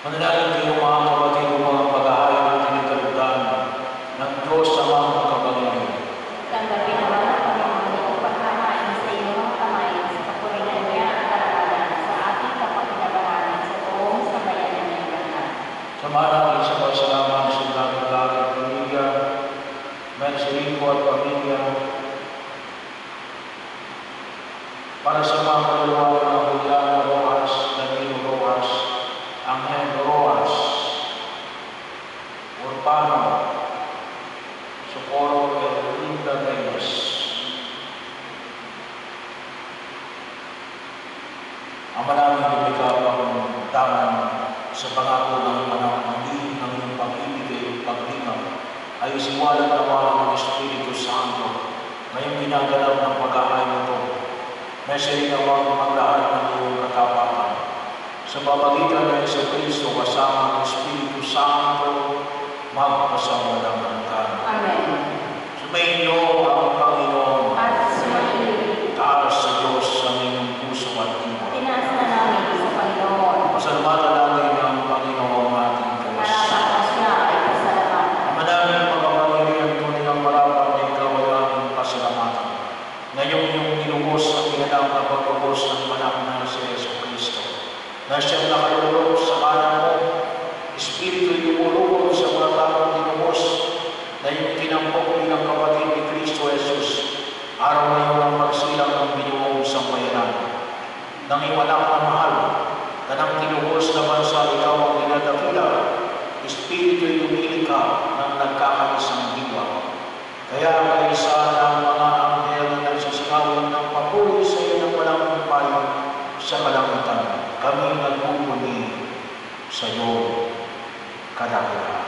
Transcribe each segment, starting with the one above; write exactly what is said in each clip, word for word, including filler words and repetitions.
Manalangin kayo mga kapatid o mga pag-aayon natin ng kalugdan ng Diyos sa mga makapangyarihan. Tanggapin naman ang Panginoon ito paghahain sa iyong mga kamay sa kapurihan niya at karagalan sa ating kapakinabangalan sa buong sambayanan niyang lahat. Samahan natin sa pagsalamat sa dagat-dagat pamilya, Merserico at pamilya, para sa mga kaluluwa ng Juliana Rojas, Danilo Rojas, Angel Rojas, Urbano, Socorro, Erlinda Reyes. Ang maraming bibigay ang tangan sa pangako ng anak ng din ng iyong pag-ibig at paglingaw ay isiwalat naman ng Espiritu Santo ngayong ginagalaw ng pag-ahay nito. Meseri nawang maglaan ng iyong katapatan sa pamagitan ng Yesu Kristo kasama ng Espiritu Santo magpasawalang hanggan. Amen. Sumainyo ang Panginoon At sumainyo, taas sa Diyos sa inyong puso at iwa. tinaas na namin sa Panginoon. Pasalamatan natin ang Panginoon ating Diyos. Karapat siya ay pasalamatan. Madaming pagkapangyarihan tunay ang marapat na ikaw ay aming pasalamatan. Ngayong iyong nilubos ang ginanang na pagpapos ng anak na si Yesu Kristo, na siyang nakalulog sa kanan mo, Espiritu lumulubog sa mga taong tinubos, na yung tinampok bilang kapatid ni Kristo Jesus, araw na yun ang magsilang ng binuong sambayanan. Nang iyong anak na mahal, na nang tinubos na bansa ikaw ang dinadakila, Espiritu lumili ka ng nagkakaisang diwa. Kaya kaisa ng mga anghel na nagsisigawan ng papuri sa iyo ng walang umpay sa kalangitan, kami nagmumuni sa iyo, kadakilaan.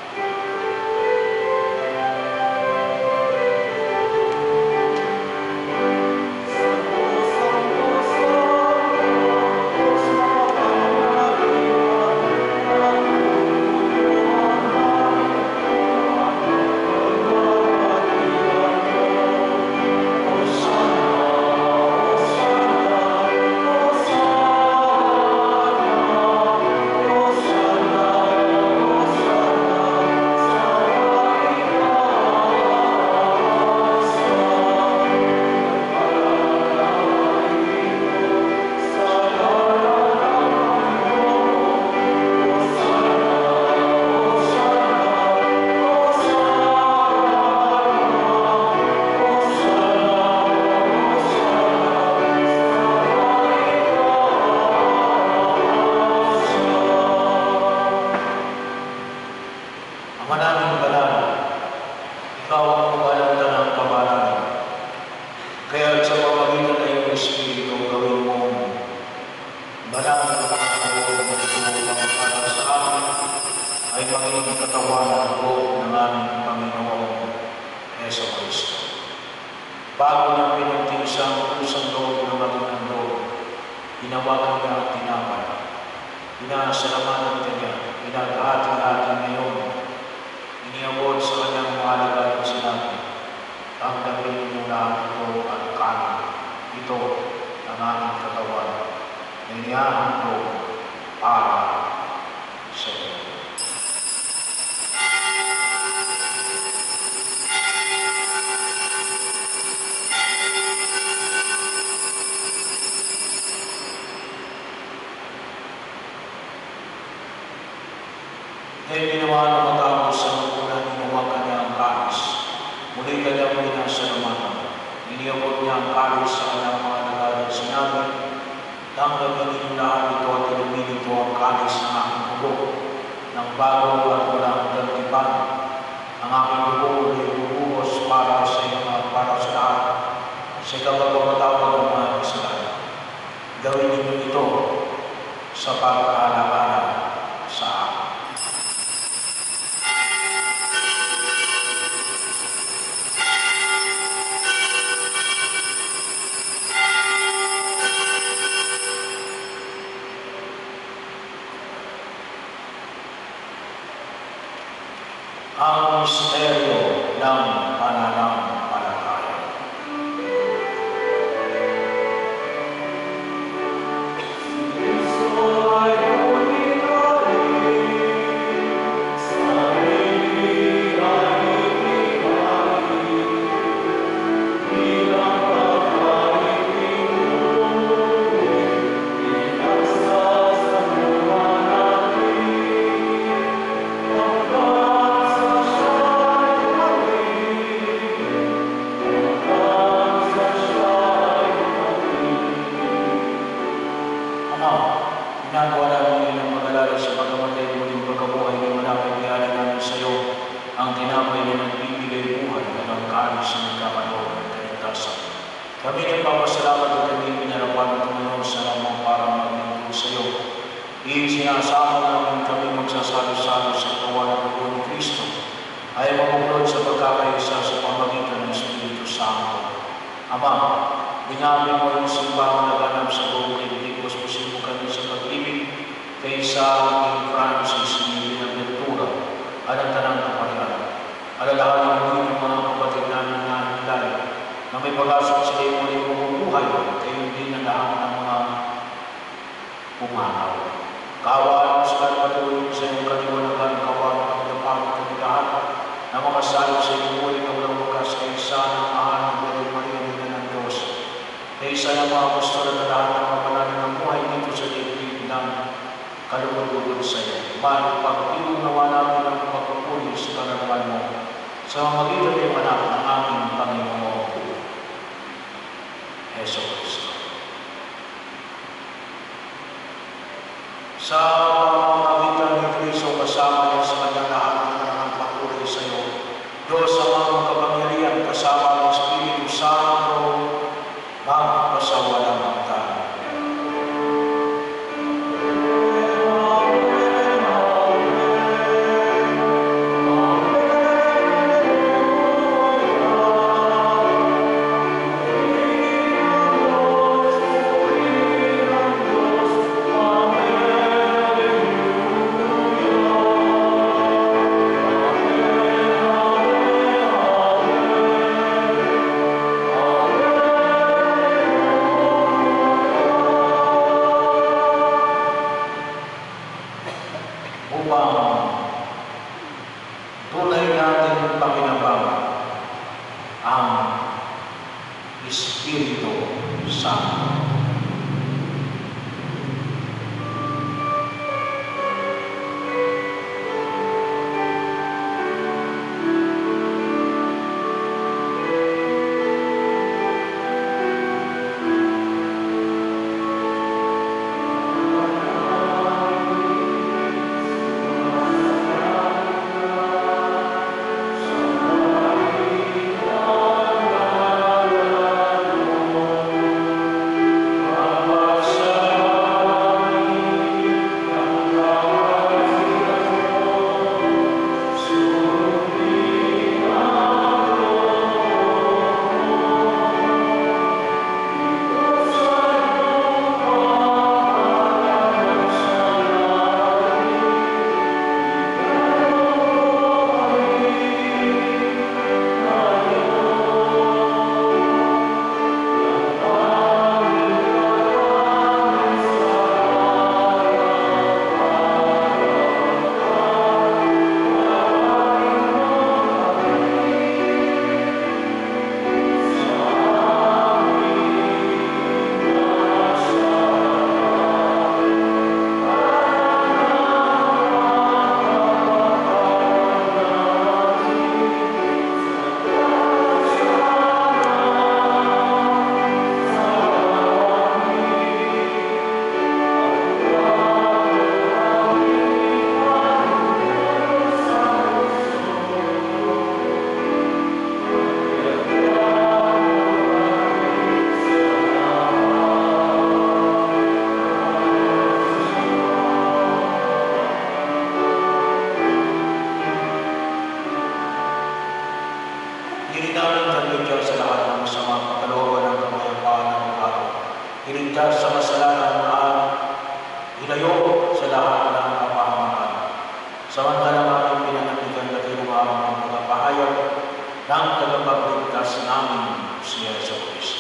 Bago niya pinagtiisang pusang loob ng ating handog, hinawakan niya ang tinapay. Pinasalamatan ka niya, pinag-hati-hati ngayon. Iniabot sa kanyang mahalaga ng sinabi, ang gawin niyo lahat ito at kanin. Ito ang aming katawan na inihahandog para sa iyo. Ngayon ginawa na matapos sa nagpunan, inuwag ka niya ang kalis. Muli ka niya pinasalamatan. Iniabot niya ang kalis sa kanyang mga nagalang sinabi, tanggapin ninyo lahat ito at inumin ito ang kalis ng aking dugo, ng bago at walang gantipan. Ang aking dugo ay bubuhos para sa inyo at para sa lahat, sa kapag-matawag ng mga kasalanan. Gawin ninyo ito sa pag-aalala sa akin. Ang misteryo ng pananampalataya. Cristo ay sinabi mo yung simbang naganap sa buong daigdig, puspusin mo kami sa pag-ibig kaysa King Francis ni Binaventura at ang tanang kaparian. Alalahanin mo yung mga kapatid namin na hilal na may pag-asa sila yung muling bumubuhay kayo din na lahat ng mga pumanaw. Kaawaan mo sila at patuloy sa iyong kaliwanagan, kaawaan mo ang napagod kami lahat na makasalo sa iyong muling na walang wakas kaysa ng mahal ng Birhen Maria Ina ng Diyos. Kaysa ng mga apostol na lahat ng kapanalan ng buhay dito sa daigdig ng kalugod-lugod sa iyo. Mahal, pag-ibig nawa namin ang pagpupuli sa karangalan mo sa mamagitan ng anak ng aming Panginoon, Yesu Kristo. Sa pamamagitan ni Kristo kasama niya sa kanyang lahat ng kanyang pagpupuli sa iyo, Diyos sa mga kapangyarihan kasama ng Espiritu Santo, magpasawalang hanggan. Iligtas sa kasalanan at ilayo sa lahat ng kapahamakan. Samantalang aming pinanatigan na kinuha ang pagpapahayag ng tagapagligtas namin si Yesu Kristo.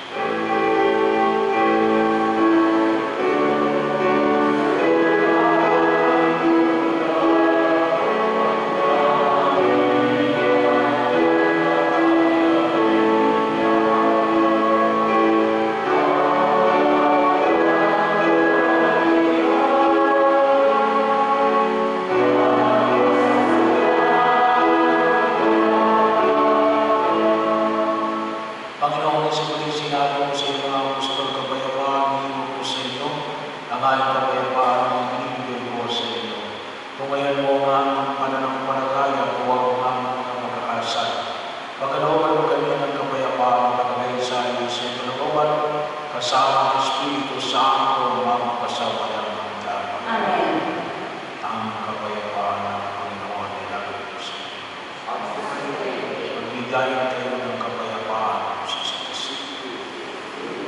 Kasama ng Espiritu Santo, magpasawalang hanggan. Amen. Ang kapayapaan ng Panginoon nilagay ko sa inyo. Magbigayan kayo ng kapayapaan sa isa't isa.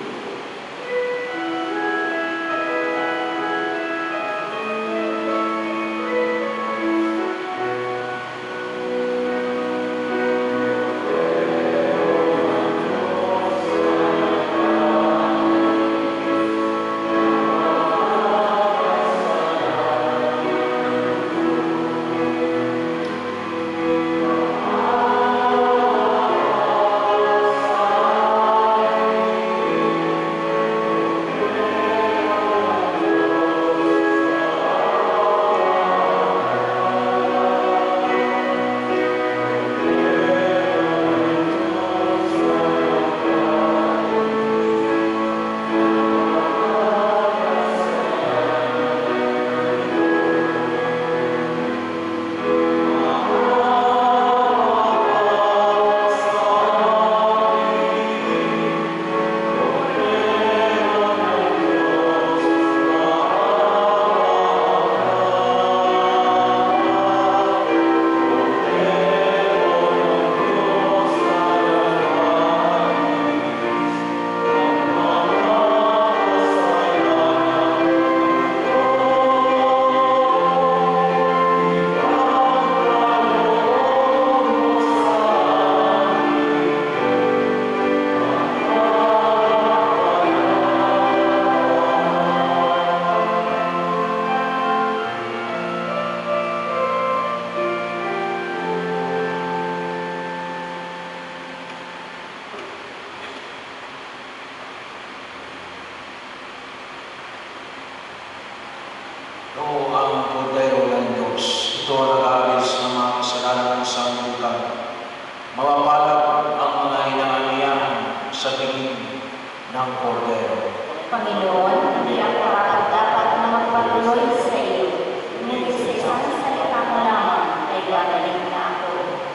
Kristo nag-aalis ng mga kasalanan ng sanglibutan. Mapapalad ang mga inaaniyahan sa tingin ng Kordero. Panginoon, hindi ako karapat-dapat na magpatuloy sa iyo. Ngunit sa isang salita mo lamang ay gagaling na ako.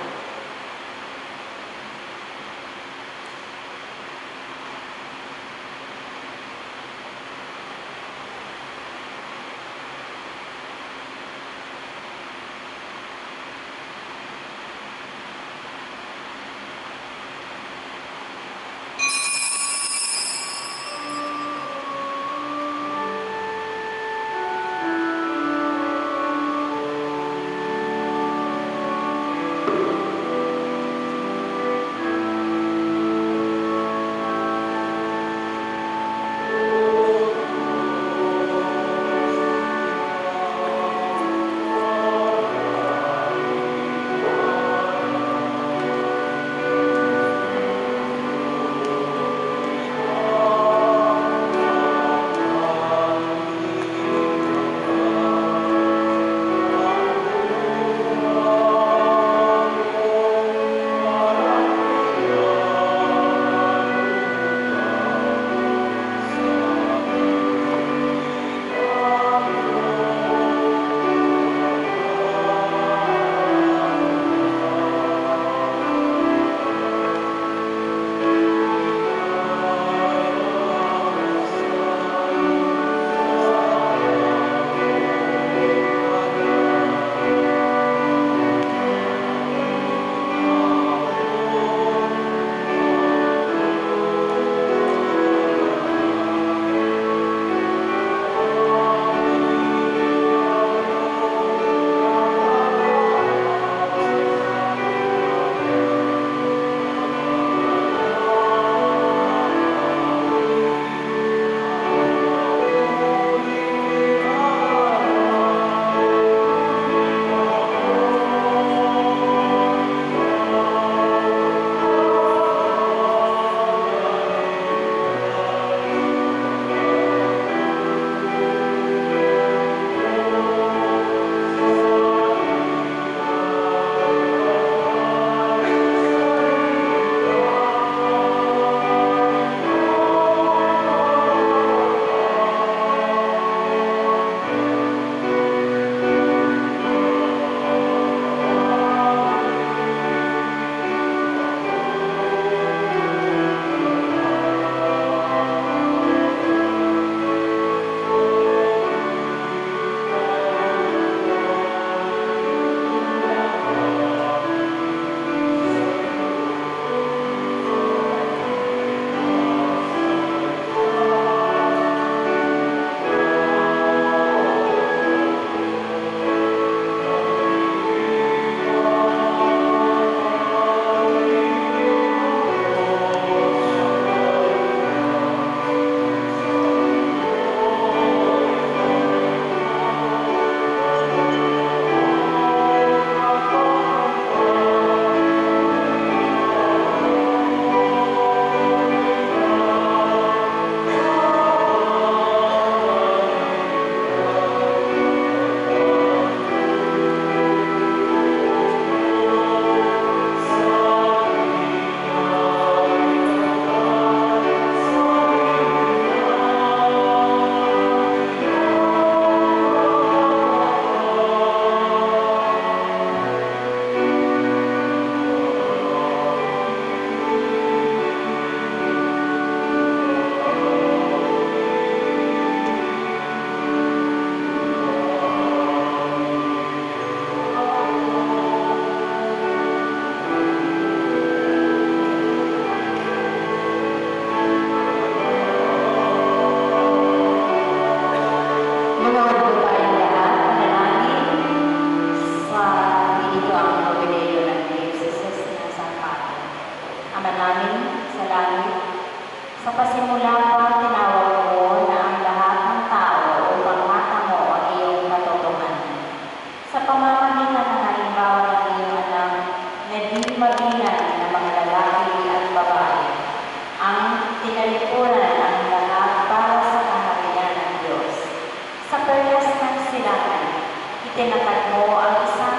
Sa pasimula pa, tinawag mo na ang lahat ng tao upang matamo ang iyong katotohanan. Sa pamamagitan ng halimbawa ng iyong anak, naging mabilan ng mga lalaki at babae, ang tinalikuran ang lahat para sa kaharian ng Diyos. Sa perlas ng silangan, itinakad mo ang isang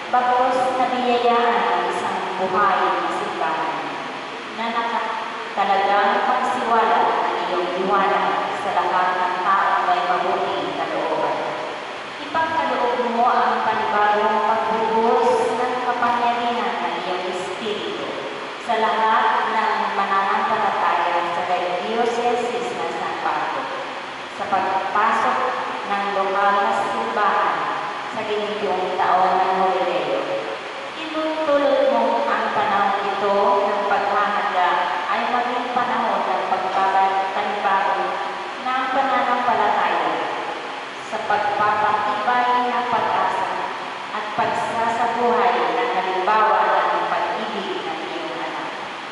Bagos nabiyayaan ang isang buhay na simbahan na naka, talagang pagsiwala ang iyong liwanag sa lahat ng taong may mabuting kalooban. Ipagkaloob mo ang panibagong pagbubuhos ng kapangyarihan ng iyong Espiritu sa lahat ng mananampalataya sa Diocese na San Pablo, sa pagpasok ng lokal na simbahan sa ginigong taon ng Jubileo. Tinutulot mo ang panahon ito ng paghahanda ay maging panahon ng pagpapanibago ng pananampalataya sa pagpapatibay ng pag-asa at pagsasabuhay ng halimbawa ng pag-ibig ng iyong anak.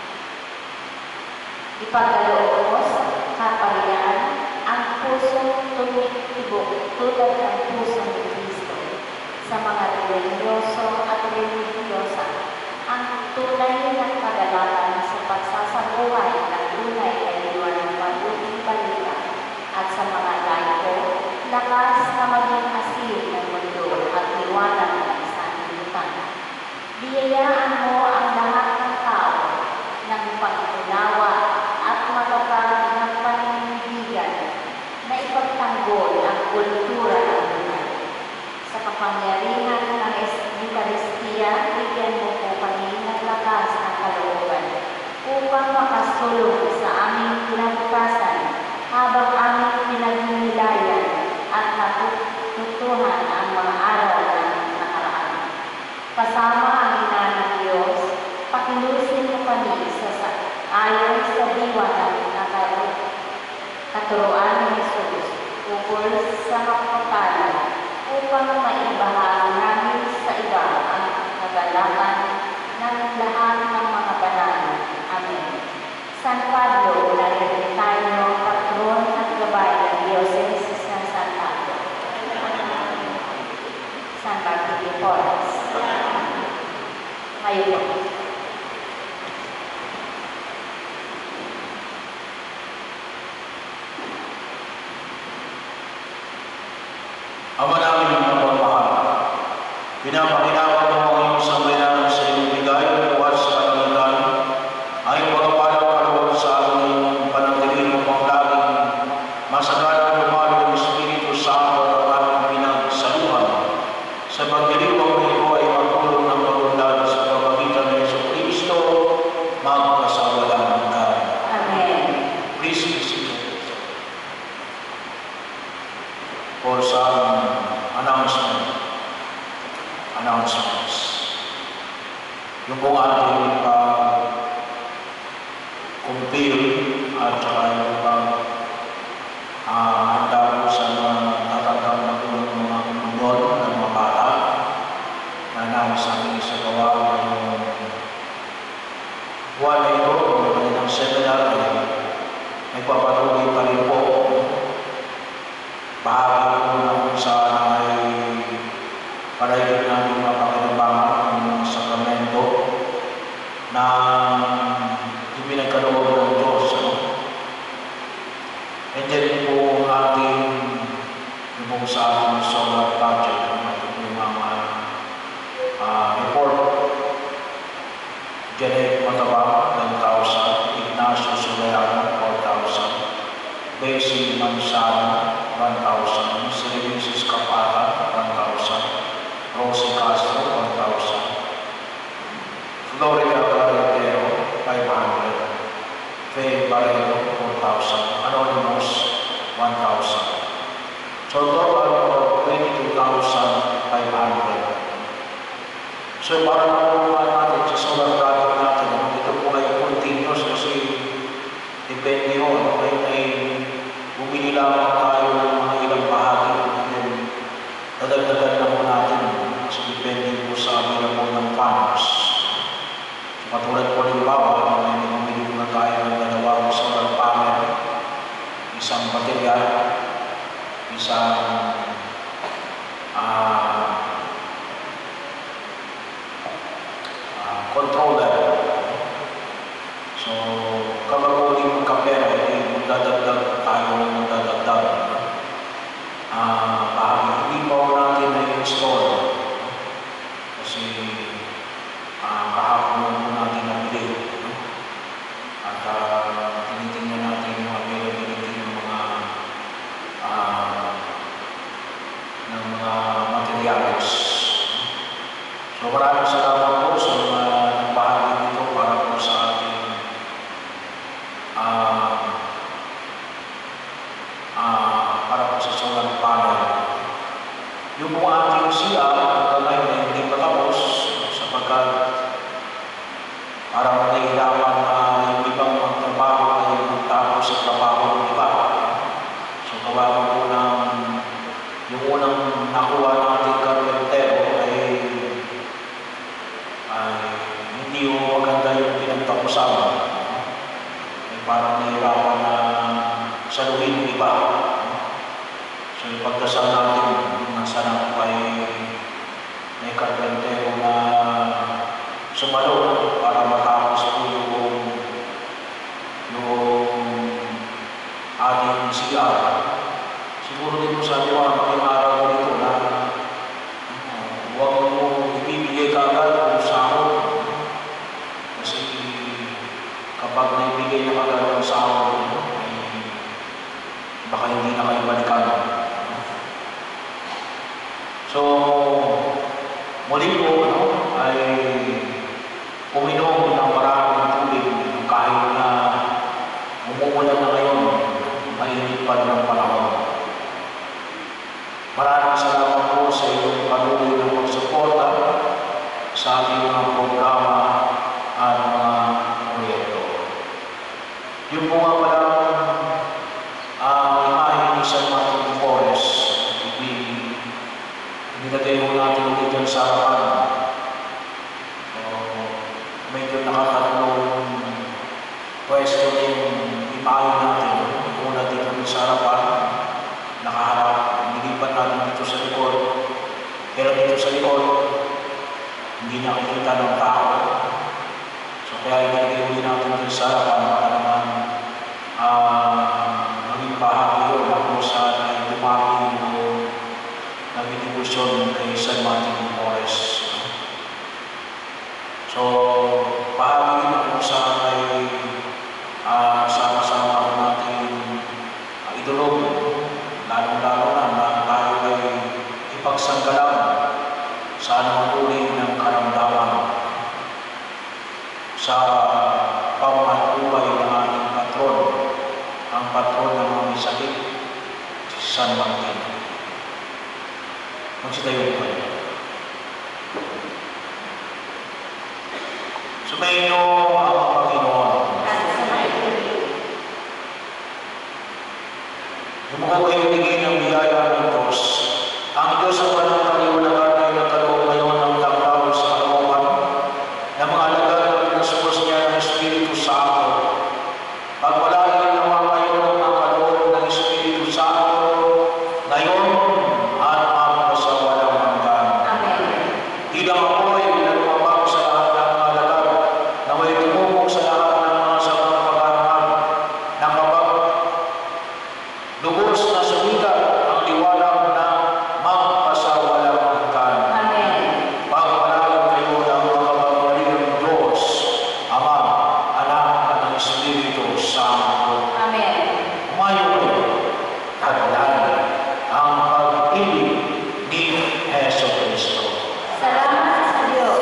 Ipagkaloob mo sa kaparian ang pusong tumitibok tulad ng puso ni Kristo sa mga religyoso at religyosa ang tunay na kagalakan sa pagsasabuhay ng tunay na diwa ng mabuting balita at sa mga laiko, lakas na maging asil ng mundo at liwanag ng sanlibutan. Biyayaan mo ang lahat ng tao ng pag-unawa at matatag na paninindigan na ipagtanggol ang kultura ng buhay. Sa kapangyarihan ng Eucharistia, bigyan mo po kami ng lakas ng kalooban upang makasulong sa aming kinabukasan habang aming pinaghihinayan at natutuhan ang mga araw ng nakaraan. Kasama ang Ina ng Diyos, pakilusin mo kami sa sa ayon sa diwa ng katuruan ni Jesus ukol sa kapatalan upang maibahagi namin sa iba ang kagalakan ng lahat ng mga banal. Amen. San Pablo, narinig tayo, patron at gabay ng Diocese ng San Pablo. San Bartolomé. Ngayon po. Ama namin ang mapagmahal, pinapakinawa mo ang iyong sambayanan sa iyong bigay buhat sa kalangitan, ay pagkapalang kaloob sa amin ng panatiling upang laging masagana lumalo ng Espiritu Santo at aming pinagsaluhan. Sa pagdiriwang nito ay magpulong ng pag-unlad sa pamagitan ng Yesu Kristo, magkasawalan ka. Amen. Please be seated. For some announcement, announcements. Yung pong ating pag-compare at saka yung pag-handa po sa mga tatanggap na po ng mga kumunod ng mga bata na nais namin sa gawa ngayong buwan na ito, ng kanilang seminar ay nagpapatuloy pa rin po. Bahagi po na kung saan ay palagay namin mapakinabangan ng mga sakramento na ipinagkaloob ng Diyos. Ano? And then po ating yung sa ating solar project, yung mga uh, report, Janet Mataba, ten thousand, Ignacio Soriano, four thousand, Bessie Mansana, one thousand, Services Kapata, one thousand, Rosie Castro, one thousand, Florida Carretero, five hundred, Faye Barrero, four thousand, Anonymous, one thousand. So total of twenty-two thousand five hundred. So para makuha natin sa solar project natin, ito po ay continuous kasi depende yun, ay, ay bumili lamang tayo ng mga ilang bahagi and dadagdagan na po natin kasi depende po sa available ng funds. So katulad po rin bawa, may bumili po na tayo ng dalawang solar panel, isang baterya, isang uh, uh, controller. So kapag uling magkapera, eh, magdadagdag tayo ng magdadagdag. Uh, bahagi, hindi pa natin na-install kasi Kasi uh, kahapon po natin nabili. No? At uh, tinitingnan natin yung availability ng mga uh, ng mga materials. So maraming salamat po sa mga nagbahagi nito para po sa ating uh, uh, para po sa solar panel. Yung po ating siya, hanggang ngayon hindi pa tapos sapagkat parang nahihirapan na yung ibang magtrabaho ay magtapos sa trabaho ng iba. So kawawa po ng yung unang nakuha ng ating karpentero ay, ay hindi yung maganda yung pinagtapusan. Ay parang nahihirapan na saluhin ng iba. So yung pagdasal natin, na sana po ay may karpentero na sumalo para matapos po yung, yung ating C R. Siguro din po sabi ko, making araw ko dito na uh, huwag mo ibibigay ka agad kung sahod. Kasi kapag naibigay na agad ang sahod, eh, baka hindi na kayo balikan. So, muli po no, ay uminom ng maraming tubig kahit na umuulan na ngayon, mainit pa rin ang panahon. Maraming salamat po sa iyong patuloy na pagsuporta sa ating mga programa at mga proyekto. Yung po nga pala ang uh, imahe ni San Martin Forest, nilagay mo natin ulit dyan sa harapan. So, medyo nakakatlong pwesto na yung imahe natin. Una dito sa harapan, nakaharap. Nilipat natin dito sa likod. Pero dito sa likod, hindi nakikita ng tao. So, kaya inilagay ulit natin dito sa harapan para naman uh, maging bahagi yun na kung saan ay dumami yung nag-inibusyon kay San Martin Forest. So, bahagi na kung saan ay uh, sama-sama natin uh, idulog, lalong-lalo na na tayo ay ipagsanggalang sa anumang uri ng karamdaman sa pamahal-buhay ng ating patron, ang patron ng mga may sakit, si San Martin. Magsitayo po kayo. Sumayin niyo ang Panginoon. Lumuhog kayo tingin ng biyaya ng Diyos. Ang Diyos ang walang kaliwanagan ay nagkaloob ngayon ng takbaw sa kalooban ng mga alagad na pinasubos niya ng Espiritu Santo. Pagpalain naman kayo ng mga kaloob ng Espiritu Santo ngayon at sa walang hanggan. Amen. Di lang ako ay nagpapag sa lahat ng mga alagad na may tumubog sa lahat ng mga samang pag-aaral na kapag lubos na sumikat ang liwanag na magpasawalang hanggan. Amen. Pagpalain kayo ng mga pagmaligang Diyos, Ama, Anak, at ng Espiritu Santo. Amen. Umayo kayo, taglan ang pag-ibig ni Jesu Cristo. Salamat sa Diyos.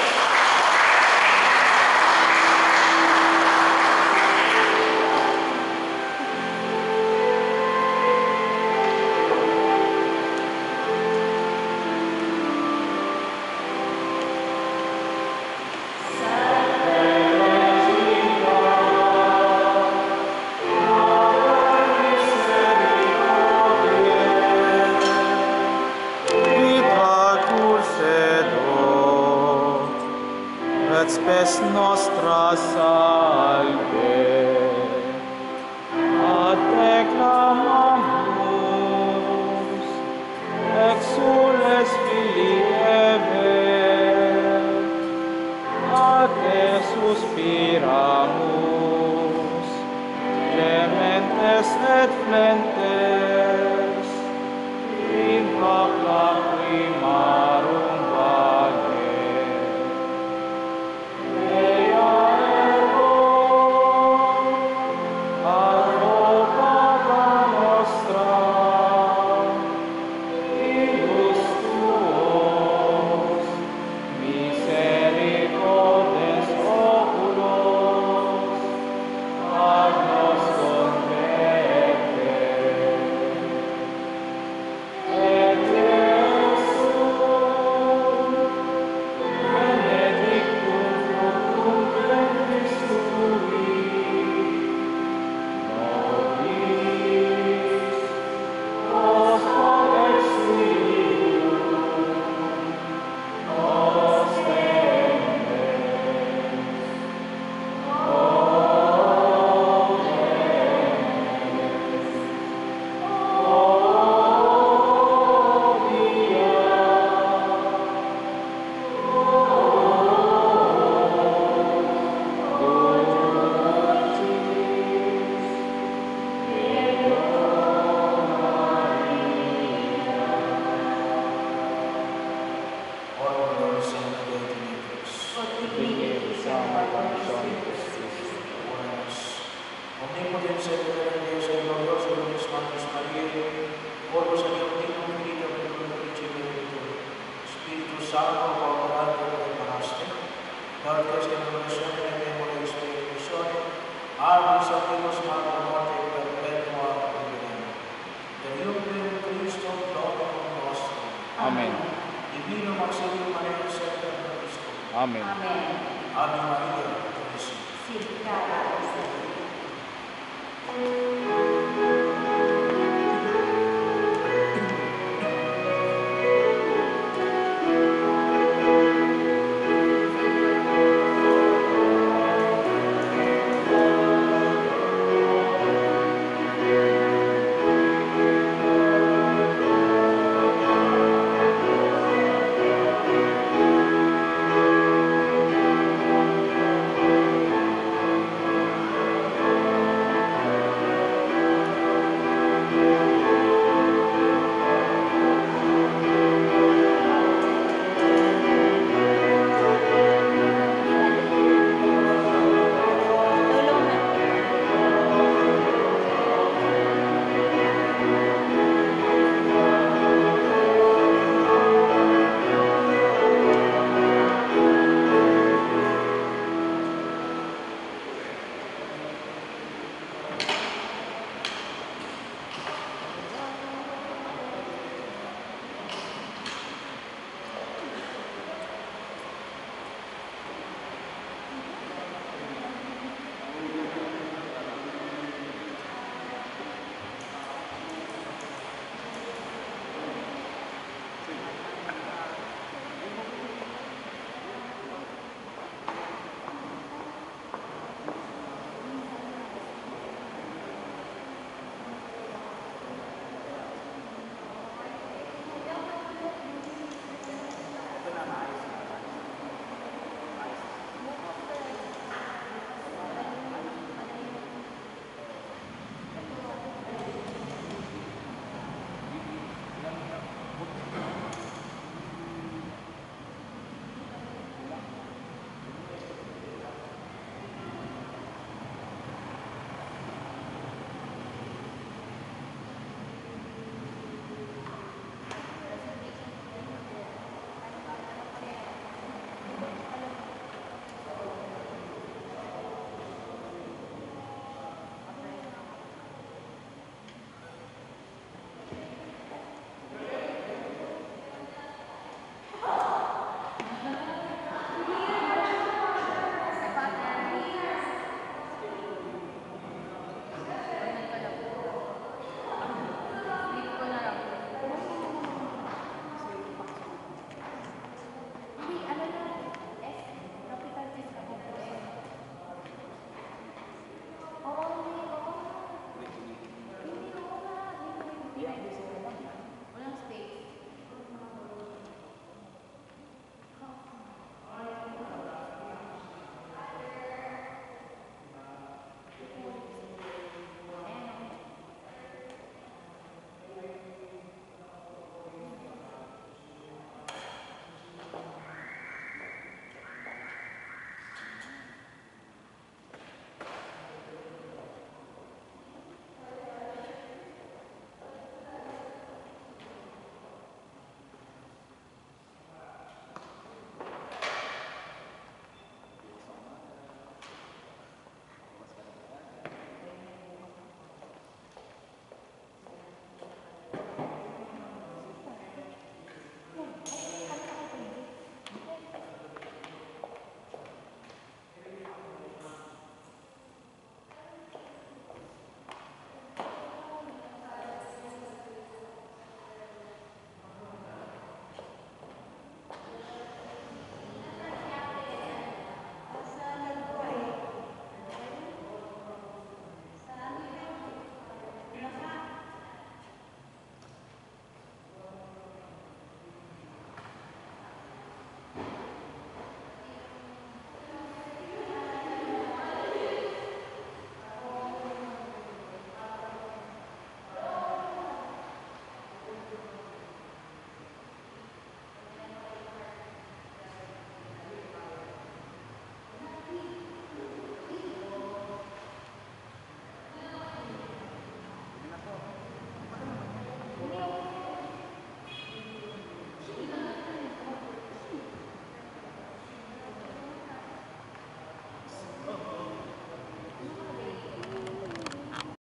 Spes nostra salve, ad declamamus, exules Filii Eve, ad te suspiramus, gementes et flentes, in hoc lacrimarum vale. Santo, cooperante e panaste, nor que esta revolución de memoria Espíritu Santo, habis sapios mata morte perpetua convenio. Delium Cristo, Domino nostro. Amen. Divino Maximum Maria Santa Cristo. Amen. Amen. Ave Maria, Cristo. Sit ka,